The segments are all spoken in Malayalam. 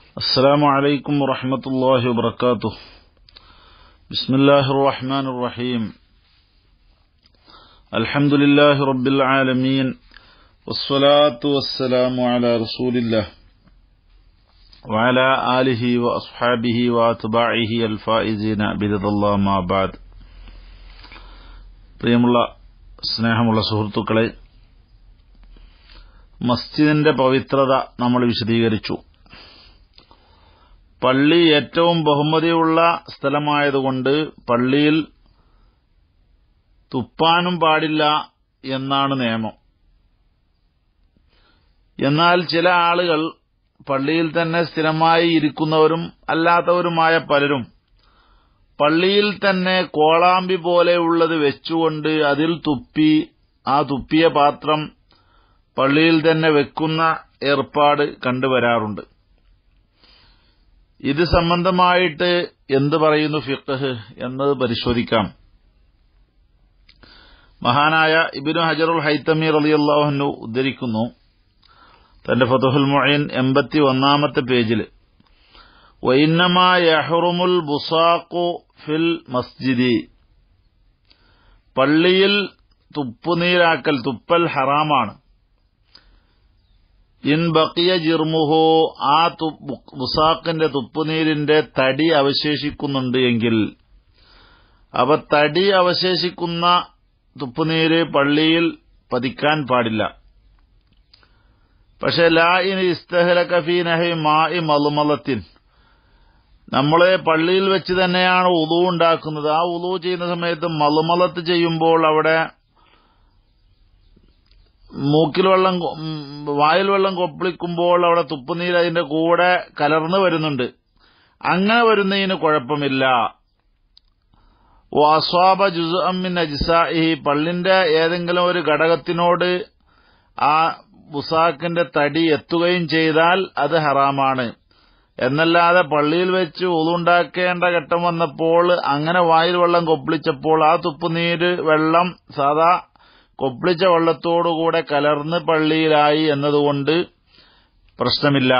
السلام عليكم ورحمة الله وبركاته. بسم الله الرحمن الرحيم. الحمد لله رب العالمين، والصلاة والسلام على رسول الله وعلى آله وأصحابه وأتباعه الفائزين برضا الله ما بعد. പ്രിയമുള്ള സ്നേഹമുള്ള സുഹൃത്തുക്കളെ, മസ്ജിദിന്റെ പവിത്രത നമ്മൾ വിശദീകരിച്ചു. പള്ളി ഏറ്റവും ബഹുമതിയുള്ള സ്ഥലമായതുകൊണ്ട് പള്ളിയിൽ തുപ്പാനും പാടില്ല എന്നാണ് നിയമം. എന്നാൽ ചില ആളുകൾ, പള്ളിയിൽ തന്നെ സ്ഥിരമായി ഇരിക്കുന്നവരും അല്ലാത്തവരുമായ പലരും, പള്ളിയിൽ തന്നെ കോളാമ്പി പോലെയുള്ളത് വെച്ചുകൊണ്ട് അതിൽ തുപ്പി ആ തുപ്പിയ പാത്രം പള്ളിയിൽ തന്നെ വെക്കുന്ന ഏർപ്പാട് കണ്ടുവരാറുണ്ട്. ഇത് സംബന്ധമായിട്ട് എന്ത് പറയുന്നു ഫിഖ്ഹ് എന്നത് പരിശോധിക്കാം. മഹാനായ ഇബ്നു ഹജറുൽ ഹൈതമി റളിയല്ലാഹു അൻഹു ഉദ്ധരിക്കുന്നു, തന്റെ ഫതുഹുൽ മുഈൻ 81-ാമത്തെ പേജിൽ, വഇന്നമാ യഹ്റുമുൽ ബുസാഖു ഫിൽ മസ്ജിദി, പള്ളിയിൽ തുപ്പുനീരാക്കൽ, തുപ്പൽ ഹറാമാണ്. ഇൻ ബഖിയ ജിർമുഹു, ആ ബുസാഖിന്റെ തുപ്പുനീരിന്റെ തടി അവശേഷിക്കുന്നുണ്ട് എങ്കിൽ. അവ തടി അവശേഷിക്കുന്ന തുപ്പുനീര് പള്ളിയിൽ പതിക്കാൻ പാടില്ല. പക്ഷെ ലാ ഇൻ ഇസ്തഹലക ഫീ നഹി മാഇ മൽമലത്തിൻ, നമ്മളെ പള്ളിയിൽ വെച്ച് തന്നെയാണ് വുളൂ ഉണ്ടാക്കുന്നത്. ആ വുളൂ ചെയ്യുന്ന സമയത്ത് മൽമലത്ത് ചെയ്യുമ്പോൾ അവിടെ മൂക്കിൽ വെള്ളം, വായിൽ വെള്ളം കൊപ്പിളിക്കുമ്പോൾ അവിടെ തുപ്പുനീര് അതിന്റെ കൂടെ കലർന്നു വരുന്നുണ്ട്. അങ്ങനെ വരുന്നതിന് കുഴപ്പമില്ല. വഅസ്വാബ ജുസ്അൻ മിൻ അജ്സാഇഹി, പള്ളിന്റെ ഏതെങ്കിലും ഒരു ഘടകത്തിനോട് ആ ബുസാക്കിന്റെ തടി എത്തുകയും ചെയ്താൽ അത് ഹറാമാണ്. എന്നല്ലാതെ പള്ളിയിൽ വെച്ച് ഉളുണ്ടാക്കേണ്ട ഘട്ടം വന്നപ്പോൾ അങ്ങനെ വായിൽ വെള്ളം കൊപ്പിളിച്ചപ്പോൾ ആ തുപ്പുനീര് വെള്ളം സാധാ കൊപ്പിളിച്ച വെള്ളത്തോടുകൂടെ കലർന്ന് പള്ളിയിലായി എന്നതുകൊണ്ട് പ്രശ്നമില്ല.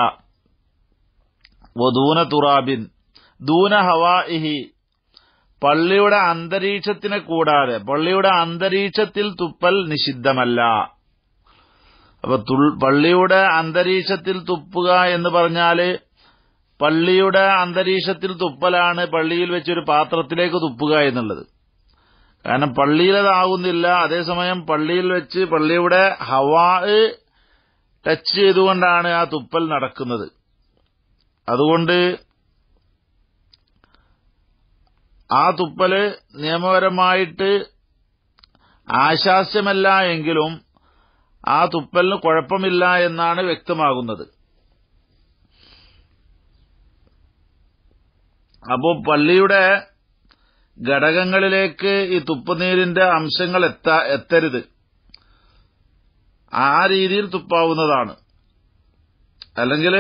വദൂന തുറാബിൻ ദൂന ഹവാഇഹി, പള്ളിയുടെ അന്തരീക്ഷത്തിനെ കൂടാതെ, പള്ളിയുടെ അന്തരീക്ഷത്തിൽ തുപ്പൽ നിഷിദ്ധമല്ല. അപ്പൊ പള്ളിയുടെ അന്തരീക്ഷത്തിൽ തുപ്പുക എന്ന് പറഞ്ഞാല് പള്ളിയുടെ അന്തരീക്ഷത്തിൽ തുപ്പലാണ് പള്ളിയിൽ വെച്ചൊരു പാത്രത്തിലേക്ക് തുപ്പുക എന്നുള്ളത്. കാരണം പള്ളിയിലതാകുന്നില്ല. അതേസമയം പള്ളിയിൽ വെച്ച് പള്ളിയുടെ ഹവാ ടച്ച് ചെയ്തുകൊണ്ടാണ് ആ തുപ്പൽ നടക്കുന്നത്. അതുകൊണ്ട് ആ തുപ്പല് നിയമപരമായിട്ട് ആശാസ്യമല്ല എങ്കിലും ആ തുപ്പലിന് കുഴപ്പമില്ല എന്നാണ് വ്യക്തമാകുന്നത്. അപ്പോൾ പള്ളിയുടെ ഘടകങ്ങളിലേക്ക് ഈ തുപ്പുനീരിന്റെ അംശങ്ങൾ എത്തരുത്. ആ രീതിയിൽ തുപ്പാവുന്നതാണ്. അല്ലെങ്കിൽ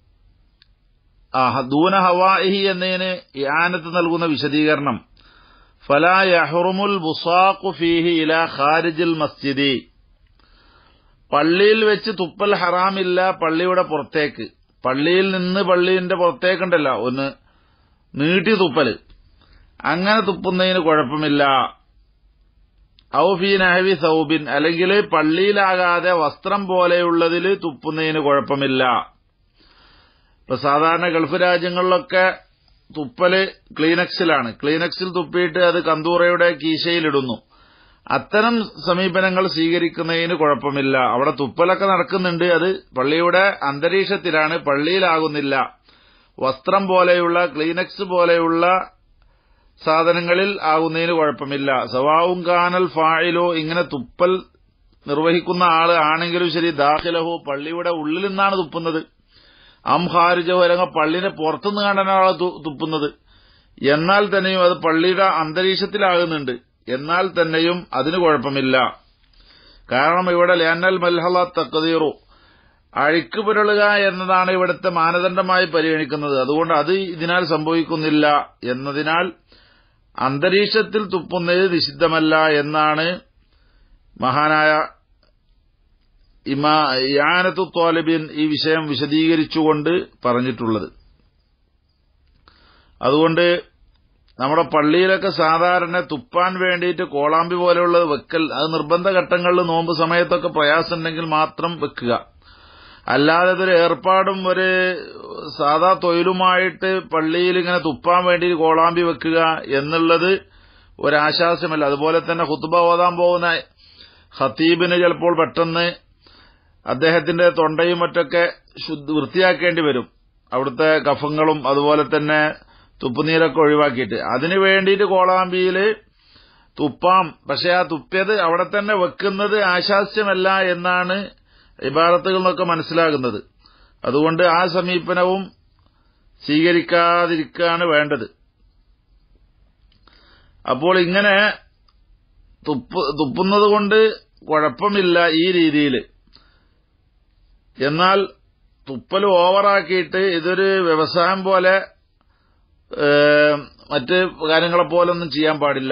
ദൂന ഹവാഇഹി എന്നതിന് ഇആനത്ത് നൽകുന്ന വിശദീകരണം, ഫലാ യഹ്റുമുൽ ബുസാഖു ഫീഹി ഇലാ ഖാരിജിൽ മസ്ജിദി, പള്ളിയിൽ വെച്ച് തുപ്പൽ ഹറാമില്ല പള്ളിയുടെ പുറത്തേക്ക്. പള്ളിയിൽ നിന്ന് പള്ളിന്റെ പുറത്തേക്കുണ്ടല്ലോ ഒന്ന് നീട്ടി തുപ്പല്, അങ്ങനെ തുപ്പുന്നതിന് കുഴപ്പമില്ല. ഔ ഫീ നഹ്വി സൗബിൻ, അല്ലെങ്കിൽ പള്ളിയിലാകാതെ വസ്ത്രം പോലെയുള്ളതിൽ തുപ്പുന്നതിന് കുഴപ്പമില്ല. ഇപ്പൊ സാധാരണ ഗൾഫ് രാജ്യങ്ങളിലൊക്കെ തുപ്പല് ക്ലീനക്സിലാണ്. ക്ലീനക്സിൽ തുപ്പിയിട്ട് അത് കന്തൂറയുടെ കീശയിലിടുന്നു. അത്തരം സമീപനങ്ങൾ സ്വീകരിക്കുന്നതിന് കുഴപ്പമില്ല. അവിടെ തുപ്പലൊക്കെ നടക്കുന്നുണ്ട്, അത് പള്ളിയുടെ അന്തരീക്ഷത്തിലാണ്, പള്ളിയിലാകുന്നില്ല. വസ്ത്രം പോലെയുള്ള ക്ലീനക്സ് പോലെയുള്ള സാധനങ്ങളിൽ ആകുന്നതിന് കുഴപ്പമില്ല. സവാഉൻ കാനൽ ഫാഇലു, ഇങ്ങനെ തുപ്പൽ നിർവഹിക്കുന്ന ആള് ആണെങ്കിലും ശരി, ദാഖിലഹു, പള്ളിയുടെ ഉള്ളിൽ നിന്നാണ് തുപ്പുന്നത്, അം ഖാരിജഹു, അല്ലെങ്കിൽ പള്ളിനെ പുറത്തുനിന്ന് കണ്ടാണ് തുപ്പുന്നത്, എന്നാൽ തന്നെയും അത് പള്ളിയുടെ അന്തരീക്ഷത്തിലാകുന്നുണ്ട്, എന്നാൽ തന്നെയും അതിന് കുഴപ്പമില്ല. കാരണം ഇവിടെ ലഅന്നൽ മൽഹള തഖ്ദീറു, അഴുക്ക് പുരളുക എന്നതാണ് ഇവിടുത്തെ മാനദണ്ഡമായി പരിഗണിക്കുന്നത്. അതുകൊണ്ട് അത് ഇതിനാൽ സംഭവിക്കുന്നില്ല എന്നതിനാൽ അന്തരീക്ഷത്തിൽ തുപ്പുന്നത് നിഷിദ്ധമല്ല എന്നാണ് മഹാനായ ഇആനത്തു ത്വാലിബീൻ ഈ വിഷയം വിശദീകരിച്ചുകൊണ്ട് പറഞ്ഞിട്ടുള്ളത്. അതുകൊണ്ട് നമ്മുടെ പള്ളിയിലൊക്കെ സാധാരണ തുപ്പാൻ വേണ്ടിയിട്ട് കോളാമ്പി പോലെയുള്ളത് വെക്കൽ, അത് നിർബന്ധ ഘട്ടങ്ങളിൽ നോമ്പ് സമയത്തൊക്കെ പ്രയാസമുണ്ടെങ്കിൽ മാത്രം വെക്കുക. അല്ലാതെ ഇതൊരു ഏർപ്പാടും ഒരു സാധാ തൊഴിലുമായിട്ട് പള്ളിയിൽ ഇങ്ങനെ തുപ്പാൻ വേണ്ടി കോളാമ്പി വെക്കുക എന്നുള്ളത് ഒരാശാസ്യമല്ല. അതുപോലെ തന്നെ ഖുത്ബ ഓതാൻ പോകുന്ന ഖതീബിന് ചിലപ്പോൾ പെട്ടെന്ന് അദ്ദേഹത്തിന്റെ തൊണ്ടയും മറ്റൊക്കെ വൃത്തിയാക്കേണ്ടി വരും, അവിടുത്തെ കഫങ്ങളും അതുപോലെ തന്നെ തുപ്പുനീരൊക്കെ ഒഴിവാക്കിയിട്ട്. അതിനു വേണ്ടിയിട്ട് കോളാമ്പിയിൽ തുപ്പാം. പക്ഷെ ആ തുപ്പിയത് അവിടെ തന്നെ വെക്കുന്നത് ആശാസ്യമല്ല എന്നാണ് ഇബാറത്തുകളിൽ നിന്നൊക്കെ മനസ്സിലാകുന്നത്. അതുകൊണ്ട് ആ സമീപനവും സ്വീകരിക്കാതിരിക്കുകയാണ് വേണ്ടത്. അപ്പോൾ ഇങ്ങനെ തുപ്പുന്നത് കൊണ്ട് കുഴപ്പമില്ല ഈ രീതിയിൽ. എന്നാൽ തുപ്പൽ ഓവറാക്കിയിട്ട് ഇതൊരു വ്യവസായം പോലെ മറ്റ് കാര്യങ്ങളെപ്പോലൊന്നും ചെയ്യാൻ പാടില്ല.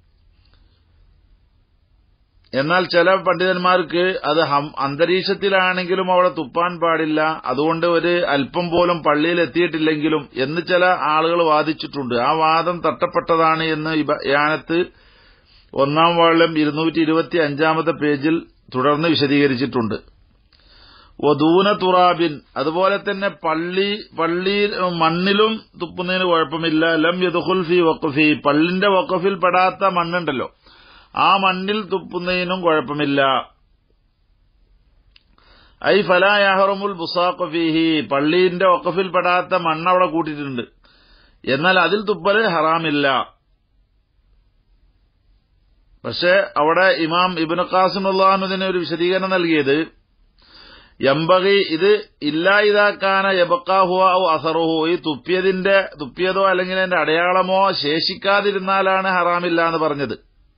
എന്നാൽ ചില പണ്ഡിതന്മാർക്ക് അത് അന്തരീക്ഷത്തിലാണെങ്കിലും അവിടെ തുപ്പാൻ പാടില്ല, അതുകൊണ്ട് ഒരു അല്പം പോലും പള്ളിയിൽ എത്തിയിട്ടില്ലെങ്കിലും എന്ന് ചില ആളുകൾ വാദിച്ചിട്ടുണ്ട്. ആ വാദം തട്ടപ്പെട്ടതാണ് എന്ന് യാനത്ത് 1-ാം വാള്യം 225-ാമത്തെ പേജിൽ തുടർന്ന് വിശദീകരിച്ചിട്ടുണ്ട്. വദൂന തുറാബിൻ, അതുപോലെ തന്നെ പള്ളി മണ്ണിലും തുപ്പുന്നതിന് കുഴപ്പമില്ല. ലം യദ്ഖുൽ ഫി വഖഫി, പള്ളിന്റെ വഖഫിൽ പെടാത്ത മണ്ണുണ്ടല്ലോ, ആ മണ്ണിൽ തുപ്പുന്നതിനും കുഴപ്പമില്ല. ഐ ഫലാ യഹ്റമുൽ ബുസാഖു ഫീഹി, പള്ളിന്റെ വഖഫിൽ പെടാത്ത മണ്ണ് അവിടെ കൂട്ടിയിട്ടുണ്ട്, എന്നാൽ അതിൽ തുപ്പല് ഹറാമില്ല. പക്ഷെ അവിടെ ഇമാം ഇബ്നു ഖാസിം റളിയല്ലാഹു ഒരു വിശദീകരണം നൽകിയത് യംബഗി, ഇത് ഇല്ലാ ഇദാകാന യബ്ഖാ ഹുവ ഔ അസറുഹു, ഈ തുപ്പിയതോ അല്ലെങ്കിൽ അതിന്റെ അടയാളമോ ശേഷിക്കാതിരുന്നാലാണ് ഹറാമില്ല എന്ന് പറഞ്ഞത്.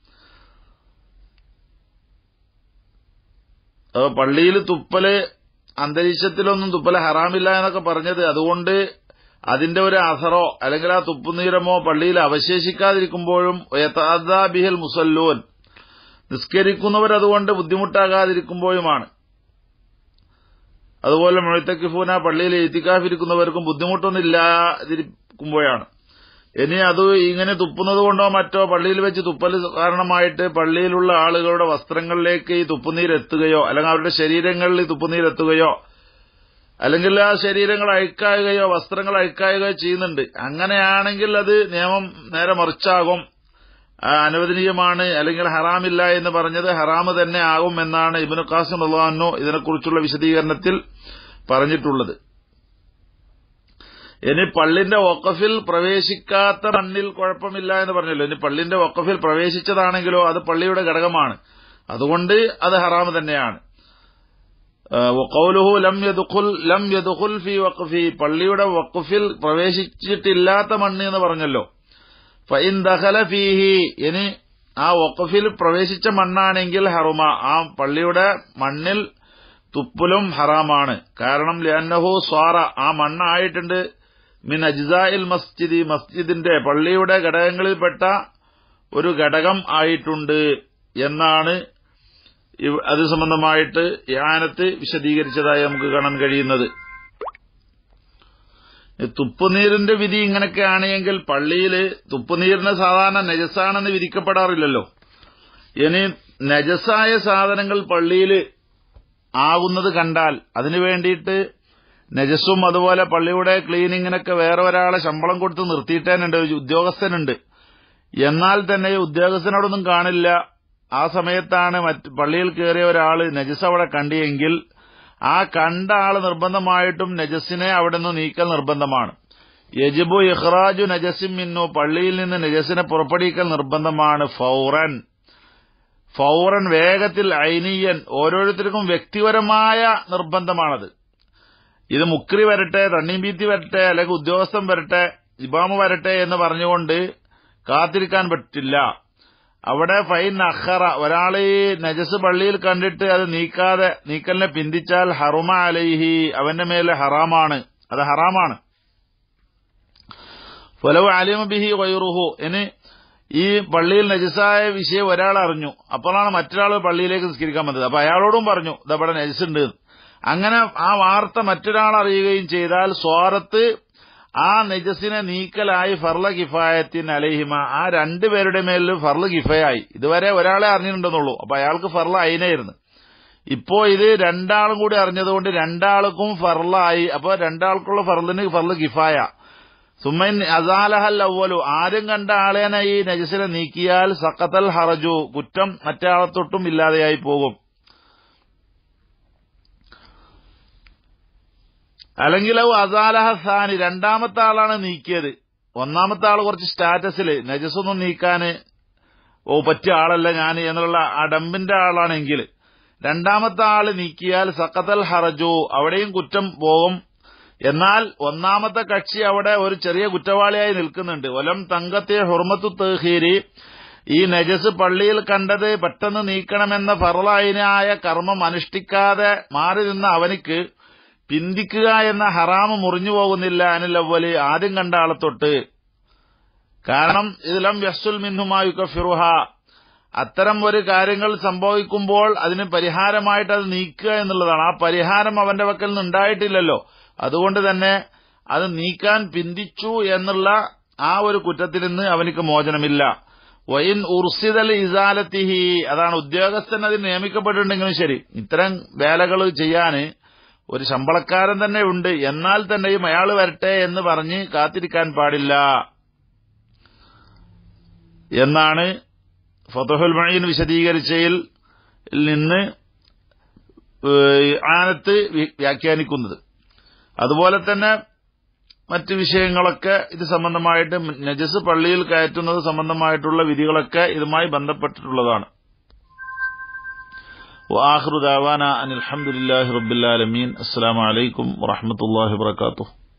പള്ളിയിൽ തുപ്പല് അന്തരീക്ഷത്തിലൊന്നും തുപ്പല് ഹറാമില്ല എന്നൊക്കെ പറഞ്ഞത് അതുകൊണ്ട് അതിന്റെ ഒരു അസറോ അല്ലെങ്കിൽ ആ തുപ്പുനീരമോ പള്ളിയിൽ അവശേഷിക്കാതിരിക്കുമ്പോഴും ബിഹൽ മുസല്ലൂൻ, നിസ്കരിക്കുന്നവരതുകൊണ്ട് ബുദ്ധിമുട്ടാകാതിരിക്കുമ്പോഴുമാണ്. അതുപോലെ മുഅ്തകിഫൂന, പള്ളിയിൽ ഇത്തികാഫിരിക്കുന്നവർക്കും ബുദ്ധിമുട്ടൊന്നും ഇല്ലാതിരിക്കുമ്പോഴാണ്. ഇനി അത് ഇങ്ങനെ തുപ്പുന്നത് കൊണ്ടോ മറ്റോ പള്ളിയിൽ വെച്ച് തുപ്പൽ കാരണമായിട്ട് പള്ളിയിലുള്ള ആളുകളുടെ വസ്ത്രങ്ങളിലേക്ക് ഈ തുപ്പുനീരെത്തുകയോ അല്ലെങ്കിൽ അവരുടെ ശരീരങ്ങളിൽ തുപ്പുനീരെത്തുകയോ അല്ലെങ്കിൽ ആ ശരീരങ്ങൾ അഴുക്കായുകയോ വസ്ത്രങ്ങൾ അഴുക്കായുകയോ ചെയ്യുന്നുണ്ട്, അങ്ങനെയാണെങ്കിൽ അത് നിയമം നേരെ മറിച്ചാകും, അനുവദനീയമാണ് അല്ലെങ്കിൽ ഹറാമില്ല എന്ന് പറഞ്ഞത് ഹറാമ് തന്നെ ആകും എന്നാണ് ഇബ്നു ഖാസിം റളിയല്ലാഹു അൻഹു ഇതിനെക്കുറിച്ചുള്ള വിശദീകരണത്തിൽ പറഞ്ഞിട്ടുള്ളത്. ഇനി പള്ളിന്റെ വഖഫിൽ പ്രവേശിക്കാത്ത മണ്ണിൽ കുഴപ്പമില്ല എന്ന് പറഞ്ഞല്ലോ. ഇനി പള്ളിന്റെ വഖഫിൽ പ്രവേശിച്ചതാണെങ്കിലോ അത് പള്ളിയുടെ ഘടകമാണ്, അതുകൊണ്ട് അത് ഹറാമ് തന്നെയാണ്. വഖൗലുഹു ലം യദ്ഖുൽ ഫീ വഖഫി, പള്ളിയുടെ വഖഫിൽ പ്രവേശിച്ചിട്ടില്ലാത്ത മണ്ണ് എന്ന് പറഞ്ഞല്ലോ. ഫഇൻ ദഖല ഫീഹി, ഇനി ആ വഖഫിൽ പ്രവേശിച്ച മണ്ണാണെങ്കിൽ ഹറുമ, ആ പള്ളിയുടെ മണ്ണിൽ തുപ്പലും ഹറാമാണ്. കാരണം ലിഅന്നഹു സ്വാറ, ആ മണ്ണായിട്ടുണ്ട് മിൻ അജ്സാഇൽ മസ്ജിദി, മസ്ജിദിന്റെ പള്ളിയുടെ ഘടകങ്ങളിൽപ്പെട്ട ഒരു ഘടകം ആയിട്ടുണ്ട് എന്നാണ് അത് സംബന്ധമായിട്ട് യാനത്ത് വിശദീകരിച്ചതായി നമുക്ക് കാണാൻ കഴിയുന്നത്. തുപ്പുനീരിന്റെ വിധി ഇങ്ങനെയൊക്കെയാണെങ്കിൽ പള്ളിയില് തുപ്പുനീരിന് സാധാരണ നജസാണെന്ന് വിധിക്കപ്പെടാറില്ലല്ലോ. ഇനി നജസായ സാധനങ്ങൾ പള്ളിയിൽ ആകുന്നത് കണ്ടാൽ അതിനു വേണ്ടിയിട്ട് നജസും അതുപോലെ പള്ളിയുടെ ക്ലീനിങ്ങിനൊക്കെ വേറെ ഒരാളെ ശമ്പളം കൊടുത്ത് നിർത്തിയിട്ടേനുണ്ട്, ഒരു ഉദ്യോഗസ്ഥനുണ്ട്. എന്നാൽ തന്നെ ഉദ്യോഗസ്ഥനോടൊന്നും കാണില്ല. ആ സമയത്താണ് പള്ളിയിൽ കയറിയ ഒരാള് നജസ് അവിടെ കണ്ടിയെങ്കിൽ ആ കണ്ട ആള് നിർബന്ധമായിട്ടും നജസിനെ അവിടെ നിന്ന് നീക്കൽ നിർബന്ധമാണ്. യജിബു ഇഖ്റാജു നജസിൻ മിന്നു, പള്ളിയിൽ നിന്ന് നജസിനെ പുറപ്പെടുവിക്കൽ നിർബന്ധമാണ്. ഫൗറൻ വേഗത്തിൽ, ഐനിയൻ ഓരോരുത്തർക്കും വ്യക്തിപരമായ നിർബന്ധമാണത്. ഇത് മുക്രി വരട്ടെ, തണ്ണീമ്പീത്തി വരട്ടെ, അല്ലെങ്കിൽ ഉദ്യോഗസ്ഥൻ വരട്ടെ, ഇമാമ് വരട്ടെ എന്ന് പറഞ്ഞുകൊണ്ട് കാത്തിരിക്കാൻ പറ്റില്ല. അവിടെ ഫൈൻ അഖറ, ഒരാൾ ഈ നജസ് പള്ളിയിൽ കണ്ടിട്ട് അത് നീക്കലിനെ പിന്തിച്ചാൽ ഹറുമ അലൈഹി, അവന്റെ മേലെ ഹറാമാണ്, അത് ഹറാമാണ്. ഫലവു അലിമ ബിഹി ഗൈറുഹു, ഇനി ഈ പള്ളിയിൽ നജസായ വിഷയം ഒരാൾ അറിഞ്ഞു, അപ്പോഴാണ് മറ്റൊരാൾ പള്ളിയിലേക്ക് നിസ്കരിക്കാൻ വന്നത്. അപ്പൊ അയാളോടും പറഞ്ഞു ഇതവിടെ നജസുണ്ട്. അങ്ങനെ ആ വാർത്ത മറ്റൊരാൾ അറിയുകയും ചെയ്താൽ സ്വാറത്ത് ആ നജസിനെ നീക്കലായി ഫർള കിഫായത്തിൻ അലൈഹിമ, ആ രണ്ടുപേരുടെ മേലിൽ ഫർള് കിഫയായി. ഇതുവരെ ഒരാളെ അറിഞ്ഞിട്ടുണ്ടെന്നുള്ളൂ, അപ്പൊ അയാൾക്ക് ഫർള അയിനായിരുന്നു. ഇപ്പോ ഇത് രണ്ടാളും കൂടി അറിഞ്ഞതുകൊണ്ട് രണ്ടാൾക്കും ഫർളായി. അപ്പൊ രണ്ടാൾക്കുള്ള ഫർളിന് ഫർള് കിഫായ. സുമ്മൻ അസാലഹൽ അവ്വലു, ആദ്യം കണ്ട ആളേനെ ഈ നജസിനെ നീക്കിയാൽ സഖത്തൽ ഹറജു, കുറ്റം മറ്റേ ആളത്തൊട്ടും ഇല്ലാതെയായി പോകും. അല്ലെങ്കിൽ അസാലഹ സാനി, രണ്ടാമത്തെ ആളാണ് നീക്കിയത്. ഒന്നാമത്തെ ആൾ കുറച്ച് സ്റ്റാറ്റസില് നജസൊന്നും നീക്കാന് പറ്റിയ ആളല്ല ഞാൻ എന്നുള്ള അടമ്പിന്റെ ആളാണെങ്കിൽ രണ്ടാമത്തെ ആള് നീക്കിയാൽ സഖത്തൽ ഹറജു, അവിടെയും കുറ്റം പോകും. എന്നാൽ ഒന്നാമത്തെ കക്ഷി അവിടെ ഒരു ചെറിയ കുറ്റവാളിയായി നിൽക്കുന്നുണ്ട്. ഒലം തങ്കത്തെ ഹുർമത്തു തഹീരി, ഈ നജസ് പള്ളിയിൽ കണ്ടത് പെട്ടെന്ന് നീക്കണമെന്ന ഫർളായിനായ കർമ്മം അനുഷ്ഠിക്കാതെ മാറി നിന്ന അവനിക്ക് പിന്തിക്കുക എന്ന ഹറാമ് മുറിഞ്ഞു പോകുന്നില്ല അനിലവ്വല്, ആദ്യം കണ്ട ആളെ തൊട്ട്. കാരണം ഇതിലം യസ്സുൽ മിൻഹുമായുക്കഫിറുഹ, അത്തരം ഒരു കാര്യങ്ങൾ സംഭവിക്കുമ്പോൾ അതിന് പരിഹാരമായിട്ട് അത് നീക്കുക എന്നുള്ളതാണ്. ആ പരിഹാരം അവന്റെ പക്കൽ നിന്ന് ഉണ്ടായിട്ടില്ലല്ലോ, അതുകൊണ്ട് തന്നെ അത് നീക്കാൻ പിന്തിച്ചു എന്നുള്ള ആ ഒരു കുറ്റത്തിൽ നിന്ന് അവനിക്ക് മോചനമില്ല. വൈൻ ഉർസിദൽ ഇസാലത്തിഹി, അതാണ് ഉദ്യോഗസ്ഥൻ അതിൽ നിയമിക്കപ്പെട്ടിട്ടുണ്ടെങ്കിലും ശരി, ഇത്തരം വേലകൾ ചെയ്യാന് ഒരു ശമ്പളക്കാരൻ തന്നെ ഉണ്ട്, എന്നാൽ തന്നെയും അയാൾ വരട്ടെ എന്ന് പറഞ്ഞ് കാത്തിരിക്കാൻ പാടില്ല എന്നാണ് ഫതുഹുൽ മുഈൻ വിശദീകരിച്ചതിൽ നിന്ന് ആനത്ത് വ്യാഖ്യാനിക്കുന്നത്. അതുപോലെ തന്നെ മറ്റ് വിഷയങ്ങളൊക്കെ ഇത് സംബന്ധമായിട്ട്, നജസ് പള്ളിയിൽ കയറ്റുന്നത് സംബന്ധമായിട്ടുള്ള വിധികളൊക്കെ ഇതുമായി ബന്ധപ്പെട്ടിട്ടുള്ളതാണ്. വആഖിറു ദഅവാനാ അനിൽ ഹംദുലില്ലാഹി റബ്ബിൽ ആലമീൻ. അസ്സലാമു അലൈക്കും വറഹ്മത്തുള്ളാഹി വബറകാതുഹു.